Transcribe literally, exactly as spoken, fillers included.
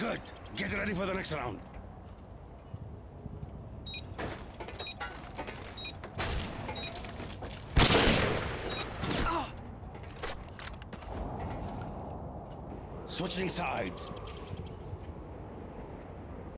Good. Get ready for the next round. Switching sides.